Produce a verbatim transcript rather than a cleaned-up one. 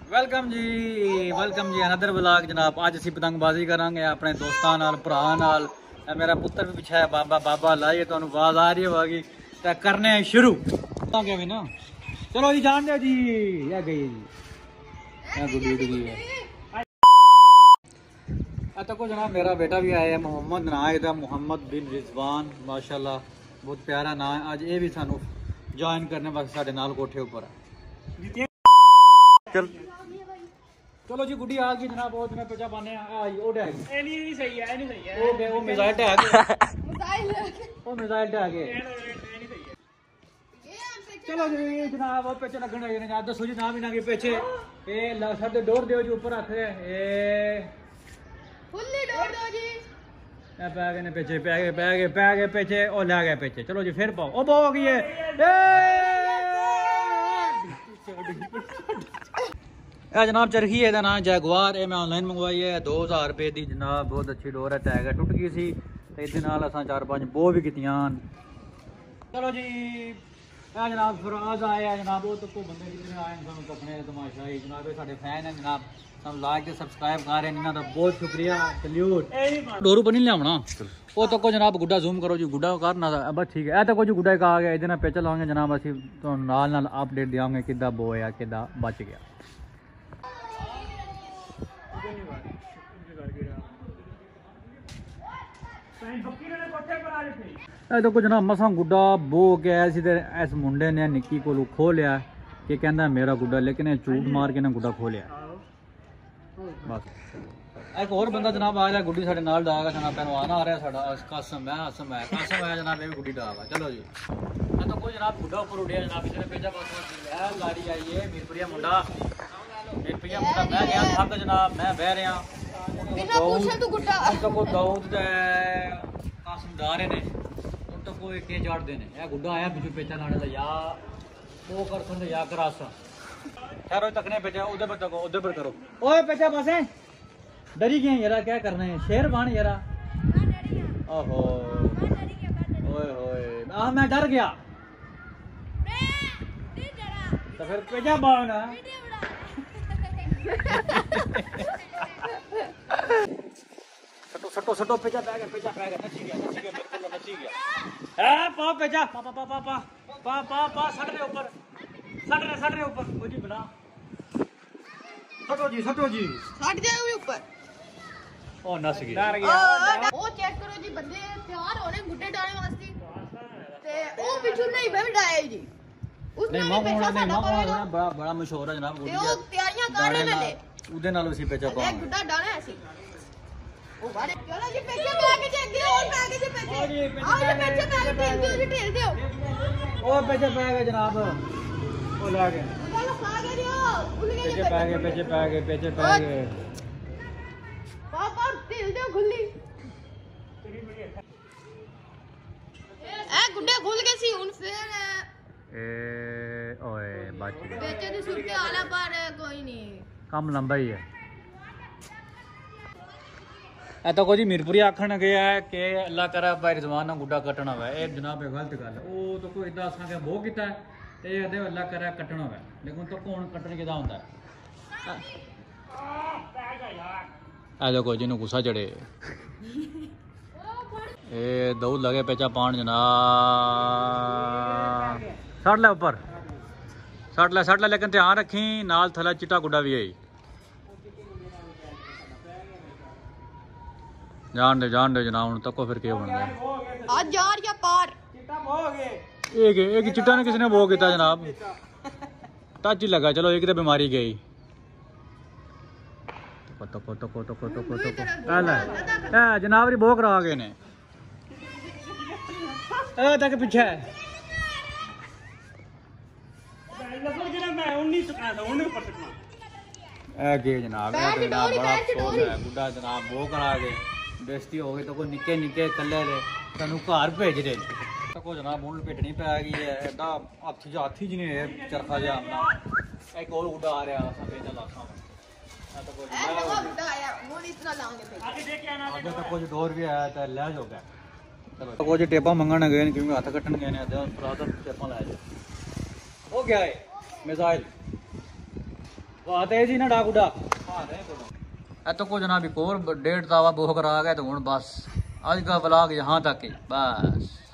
Welcome ji welcome ji another blog जनाब। अज असीं पतंगबाजी करांगे अपने दोस्तां नाल भरा नाल। मेरा पुत्र भी पिछे है बाबा बाबा लाइए तो आवाज आ रही होगी तो करने शुरू भी ना। चलो जी जान दो जी या गई जी या गुड्डी उड़ गई है। तो को जनाब मेरा बेटा भी आया है मोहम्मद ना है मोहम्मद बिन रिजवान माशाल्लाह बहुत प्यारा ना है। अज ये भी सानू ज्वाइन करने वास्ते साडे नाल कोठे ऊपर है। चल चलो जी गुड्डी आ गई जनाब। वो मैं पचा पाने आई ओ डैग ए नहीं नहीं सही है नहीं सही है ओ गए वो मिसाइल टैग मिसाइल ओ मिसाइल टैग ए नहीं सही है। चलो जी जनाब वो पीछे लगने लगे ना दसो जी नाम ही ना के पीछे ए साडे डोर दियो जी ऊपर रख रहे ए फुल्ली डोर दो जी ए पै गए ने पीछे पै गए पै गए पै गए पीछे ओ ले गए पीछे। चलो जी फिर पाओ ओ बो हो गई है ए जनाब चरखी है ना जैगवार ये मैं ऑनलाइन मंगवाई है दो हज़ार रुपए की जनाब। बहुत अच्छी डोर है टैग है टुट गई सी तो इस असा चार पाँच बो भी कीतियां। चलो जी ए जनाब फराज आया जनाब वो तो बंदे कितने आए सानू तकने तमाशा ही जनाब। ये साडे फैन है जनाब सानू लाइक ते सब्सक्राइब कर रहे हैं इन्हां दा बहुत शुक्रिया सल्यूट। डोरू पर नहीं लियावना वो तो को जनाब गुड्डा जूम करो जी गुड्डा करना बस ठीक है। ए तो कुछ गुड्डा का आ गया इहदे नाल पिच लावांगे जनाब असीं तुहानू नाल नाल अपडेट देवांगे किद्दां बो है किद्दां बच गया। देखो जनाब मसा गुड्डा बो के आया सी इस मुंडे ने निक्की को खो लिया कि कहना मेरा गुड्डा लेकिन झूठ मार के ना गुड्डा खो लिया बस। एक और बंदा जनाब आ रहा गुड्डी साडे नाल डागा जनाब पहलवान आ रहा साडा कासम है कासम है कासम है जनाब ये भी गुड्डी डागा। चलो जी मैं तो कोई जनाब गुड्डा ऊपर उड़िया जनाब इसने भेजा पास गाड़ी आई है मीरपुरिया मुंडा मीरपुरिया मुंडा मैं गया थक जनाब मैं बह रहा दाऊद कासम जा रहे ने उन तो कोई के चाड़ते ने यह गुड्डा आया पिछू पेचा लाने का या वो कर सकते या करासा ठहरो तकने पेचा उधर पर तको उधर पर करो ओए पेचा पासे डरी गए यारा क्या करना है शेर बन यारा ओहो ओए होए आ मैं डर गया तो फिर पेचा बाण सटो सटो सटो पेचा पै गया पेचा पै गया नची गया नची गया बिल्कुल नची गया ए पा पेचा पा पा पा पा पा पा पा सट रे ऊपर सट रे सट रे ऊपर ओ जी बना सटो जी सटो जी सट जाओ ऊपर ओ नस गया डर गया ओ चेक करो जी बंदे तैयार होने गुड्डे डालने वास्ते ते ओ पिछू नहीं मैं डाया जी उसने नहीं मां नहीं मां बड़ा बड़ा मशहूर है जनाब गुड्डे ओ तैयारियां कर रहे ने उदे नाल उसी पेचा पा एक गुड्डा डालना है ऐसे ओ बारे चलो जी पेचा पा के चेक दियो और पा के पेचे ओ जी पेचा पा के ढेल दियो जी ढेल दियो ओ पेचा पा गए जनाब ओ ला गए चलो खा गए दियो भूल गए पेचे पा गए पेचे पा गए पेचे पा गए पापा ढेल दियो खुली ए गुड्डे खुल गए सी हुन फिर ए ओए बच गए पेचे दी सुरते आला पर कोई नहीं कम लंबा ही है। ए तो कोई मीरपुरी आखन गया है कि अल्लाह करा भाई रिजवान गुड्डा कटना हुआ है जनाब गलत गल वो तो कोई इदा असा के बो किया है ये अल्लाह करा कटना हुआ लेकिन तो कौन कटने किदा होंदा है ए देखो जिन्हों गुस्सा चढ़े ए दौड़ लगे पेचा पान जनाब सट ले ऊपर सट ले सट ले लेकिन ध्यान रखी नाल थला चिट्टा गुड्डा भी आई जान दे जान दे जनाब हूं तको फिर के बन गया आज यार या पार चिट्टा बो गए एक एक चिट्टा ने किसी ने बो किया जनाब टच ही लगा। चलो एक तो बीमारी गई तको तको तको तको तको तको ले ए जनाब री बो करा गए ने ए तक पीछे ए गे जनाब ए जनाब बड़ा अफसोस है गुड्डा जनाब बो करा गए बेइज्जती हो गई तो कोई निक्के निक्के कल्ले दे सानू घर भेज रहे तो को जनाब मुंड भेटनी पै गई है एडा हाथी जा हाथी जी ने चरखा जा अपना एक और गुड्डा आ रहा सफेद लाखा तो को गुड्डा आया वो इतना लांगे पे आगे देख के आना आगे तो कुछ डोर भी आया तो लैज हो गया। चलो कुछ टेपा मंगन गए क्योंकि हाथ कट्टन गए ने रात टेपा लै हो गया है मिसाइल वाह तेज ही ना डाक उड़ा तो कुछ ना भी कोर डेढ़ तावा बोह करा गए तो हूँ बस आज का ब्लॉग यहाँ तक ही बस।